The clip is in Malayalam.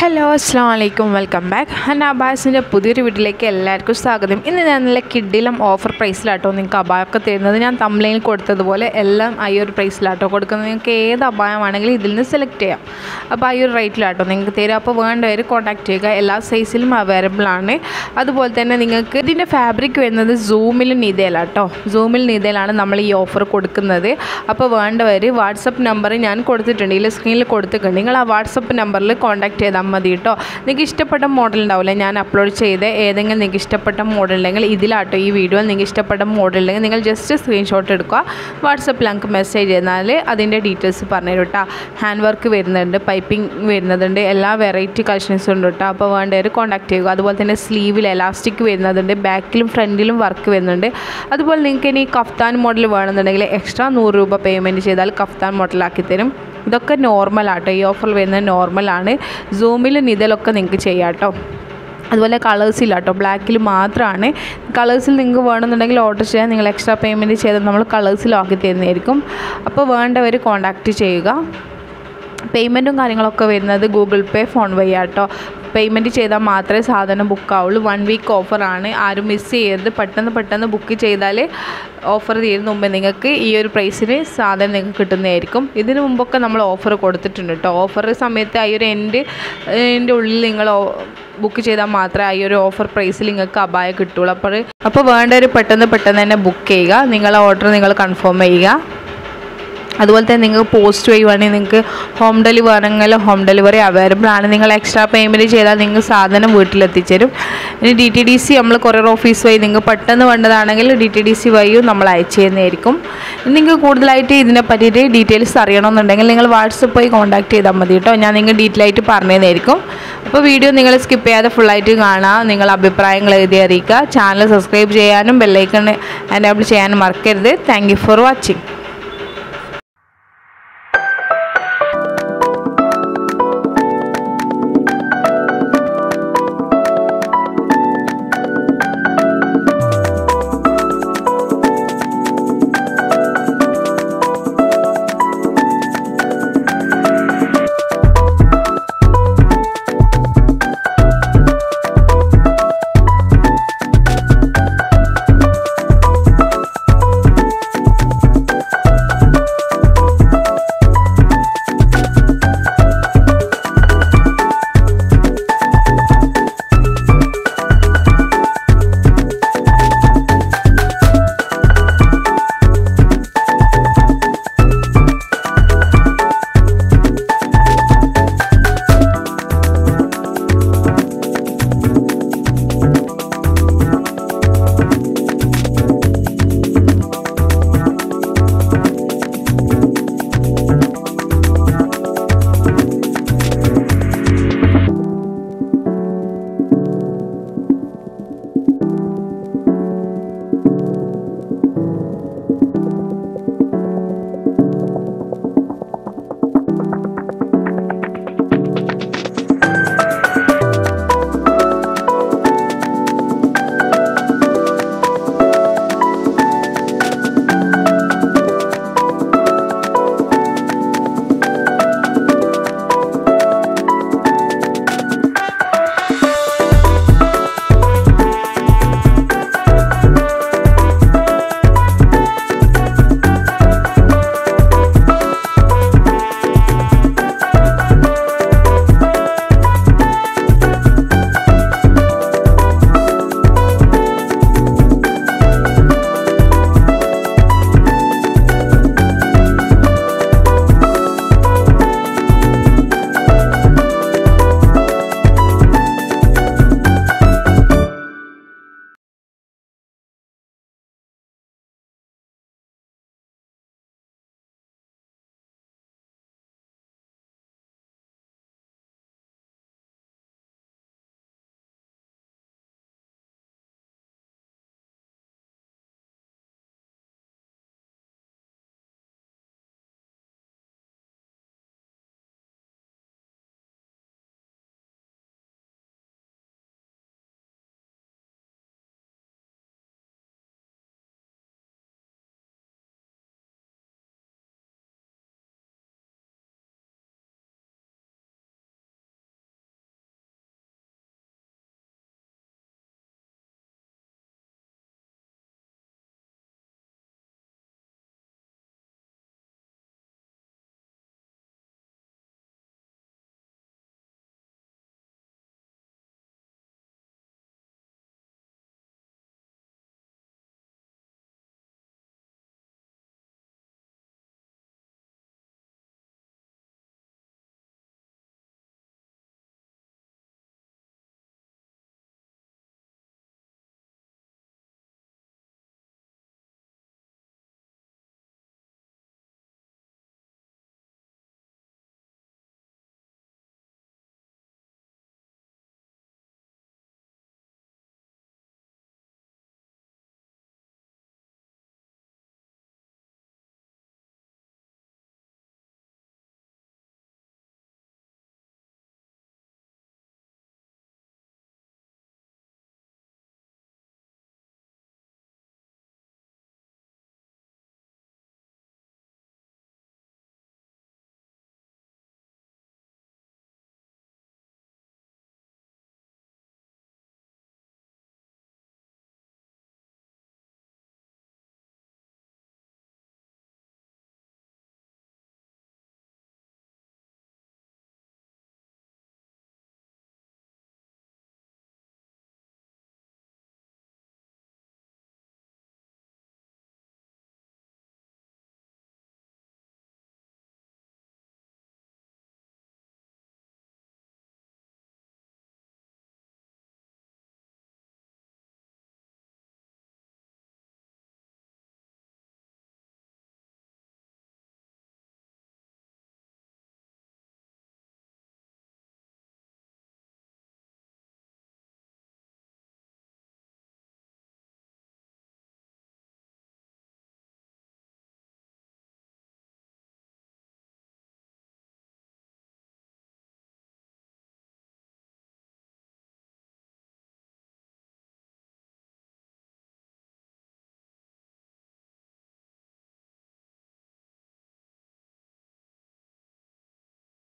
ഹലോ അസ്സലാമലൈക്കും വെൽക്കം ബാക്ക്. ഞാൻ അബാസിൻ്റെ പുതിയൊരു വീട്ടിലേക്ക് എല്ലാവർക്കും സ്വാഗതം. ഇന്ന് ഞാൻ നല്ല കിഡിലും ഓഫർ പ്രൈസിലാട്ടോ നിങ്ങൾക്ക് അബായൊക്കെ തരുന്നത്. ഞാൻ തംബ്നെയിൽ കൊടുത്തതുപോലെ എല്ലാം ഈ ഒരു പ്രൈസിലാട്ടോ കൊടുക്കുന്നത്. നിങ്ങൾക്ക് ഏത് അബായമാണെങ്കിലും ഇതിൽ നിന്ന് സെലക്ട് ചെയ്യാം. അപ്പോൾ ഈ ഒരു റേറ്റിലാട്ടോ നിങ്ങൾക്ക് തരും. അപ്പോൾ വേണ്ടവർ കോൺടാക്ട് ചെയ്യുക. എല്ലാ സൈസിലും അവൈലബിൾ ആണ്. അതുപോലെ തന്നെ നിങ്ങൾക്ക് ഇതിൻ്റെ ഫാബ്രിക് വരുന്നത് സൂമിൽ നിതയിലാട്ടോ. സൂമിൽ നിതയിലാണ് നമ്മൾ ഈ ഓഫർ കൊടുക്കുന്നത്. അപ്പോൾ വേണ്ടവർ വാട്സപ്പ് നമ്പർ ഞാൻ കൊടുത്തിട്ടുണ്ട്, ഇതിൽ സ്ക്രീനിൽ കൊടുത്തിട്ടുണ്ട്. നിങ്ങൾ ആ വാട്സപ്പ് നമ്പറിൽ കോൺടാക്ട് ചെയ്താൽ മതി കേട്ടോ. നിങ്ങൾക്ക് ഇഷ്ടപ്പെട്ട മോഡൽ ഉണ്ടാവില്ല, ഞാൻ അപ്ലോഡ് ചെയ്ത് ഏതെങ്കിലും നിങ്ങൾക്ക് ഇഷ്ടപ്പെട്ട മോഡൽ ഉണ്ടെങ്കിൽ ഇതിലാട്ടോ ഈ വീഡിയോ നിങ്ങൾക്ക് ഇഷ്ടപ്പെട്ട മോഡൽ ഉണ്ടെങ്കിൽ നിങ്ങൾ ജസ്റ്റ് സ്ക്രീൻഷോട്ട് എടുക്കുക, വാട്സപ്പിൽ ഞങ്ങൾക്ക് മെസ്സേജ് ചെയ്താൽ അതിൻ്റെ ഡീറ്റെയിൽസ് പറഞ്ഞു തരും കേട്ടോ. ഹാൻഡ് വർക്ക് വരുന്നുണ്ട്, പൈപ്പിംഗ് വരുന്നതുണ്ട്, എല്ലാ വെറൈറ്റി കളക്ഷൻസും ഉണ്ട് കേട്ടോ. അപ്പോൾ വേണ്ടവർ കോൺടാക്ട് ചെയ്യുക. അതുപോലെ തന്നെ സ്ലീവിൽ എലാസ്റ്റിക് വരുന്നതുണ്ട്, ബാക്കിലും ഫ്രണ്ടിലും വർക്ക് വരുന്നുണ്ട്. അതുപോലെ നിങ്ങൾക്ക് ഇനി കഫ്താൻ മോഡൽ വേണമെന്നുണ്ടെങ്കിൽ എക്സ്ട്രാ 100 രൂപ പേയ്മെൻറ്റ് ചെയ്താൽ കഫ്താൻ മോഡലാക്കി തരും. ഇതൊക്കെ നോർമലാട്ടോ, ഈ ഓഫറിൽ വരുന്നത് നോർമലാണ്. സൂമിൽ നിതലൊക്കെ നിങ്ങൾക്ക് ചെയ്യാം കേട്ടോ. അതുപോലെ കളേഴ്സില്ലാട്ടോ, ബ്ലാക്കിൽ മാത്രമാണ്. കളേഴ്സിൽ നിങ്ങൾക്ക് വേണമെന്നുണ്ടെങ്കിൽ ഓർഡർ ചെയ്യാൻ നിങ്ങൾ എക്സ്ട്രാ പേയ്മെൻറ്റ് ചെയ്താൽ നമ്മൾ കളേഴ്സിലാക്കി തരുന്നതായിരിക്കും. അപ്പോൾ വേണ്ടവർ കോൺടാക്റ്റ് ചെയ്യുക. പേയ്മെൻറ്റും കാര്യങ്ങളൊക്കെ വരുന്നത് ഗൂഗിൾ പേ, ഫോൺ വഴി ആട്ടോ. പേയ്മെൻറ്റ് ചെയ്താൽ മാത്രമേ സാധനം ബുക്കാവുള്ളൂ. 1 വീക്ക് ഓഫറാണ്, ആരും മിസ് ചെയ്യരുത്. പെട്ടെന്ന് ബുക്ക് ചെയ്താൽ ഓഫർ തീരുന്ന മുമ്പേ നിങ്ങൾക്ക് ഈ ഒരു പ്രൈസിന് സാധനം നിങ്ങൾക്ക് കിട്ടുന്നതായിരിക്കും. ഇതിന് മുമ്പൊക്കെ നമ്മൾ ഓഫർ കൊടുത്തിട്ടുണ്ട് കേട്ടോ. ഓഫർ സമയത്ത് ഈ ഒരു എൻ്റെ ഉള്ളിൽ നിങ്ങൾ ബുക്ക് ചെയ്താൽ മാത്രമേ ഈ ഒരു ഓഫർ പ്രൈസിൽ നിങ്ങൾക്ക് അബായ കിട്ടുള്ളൂ. അപ്പോൾ വേണ്ടവർ പെട്ടെന്ന് തന്നെ ബുക്ക് ചെയ്യുക. നിങ്ങളെ ഓർഡർ നിങ്ങൾ കൺഫേം ചെയ്യുക. അതുപോലെ തന്നെ നിങ്ങൾക്ക് പോസ്റ്റ് വഴി വേണമെങ്കിൽ നിങ്ങൾക്ക് ഹോം ഡെലിവറി അവൈലബിൾ ആണ്. നിങ്ങൾ എക്സ്ട്രാ പേയ്മെൻറ്റ് ചെയ്താൽ നിങ്ങൾക്ക് സാധനം വീട്ടിലെത്തിച്ചേരും. ഇനി DTDC നമ്മൾ കൊറിയർ ഓഫീസ് വഴി നിങ്ങൾക്ക് പെട്ടെന്ന് വേണ്ടതാണെങ്കിൽ DTDC വഴിയും നമ്മൾ അയച്ചു തരുന്നതായിരിക്കും. നിങ്ങൾക്ക് കൂടുതലായിട്ട് ഇതിനെ പറ്റിയിട്ട് ഡീറ്റെയിൽസ് അറിയണമെന്നുണ്ടെങ്കിൽ നിങ്ങൾ വാട്സപ്പ് വഴി കോൺടാക്ട് ചെയ്താൽ മതി കേട്ടോ. ഞാൻ നിങ്ങൾ ഡീറ്റെയിൽ ആയിട്ട് പറഞ്ഞു തരുന്നതായിരിക്കും. അപ്പോൾ വീഡിയോ നിങ്ങൾ സ്കിപ്പ് ചെയ്യാതെ ഫുള്ളായിട്ട് കാണുക. നിങ്ങൾ അഭിപ്രായങ്ങൾ എഴുതി അറിയിക്കുക. ചാനൽ സബ്സ്ക്രൈബ് ചെയ്യാനും ബെല്ലൈക്കൺ എനേബിൾ ചെയ്യാനും മറക്കരുത്. Thank you for watching.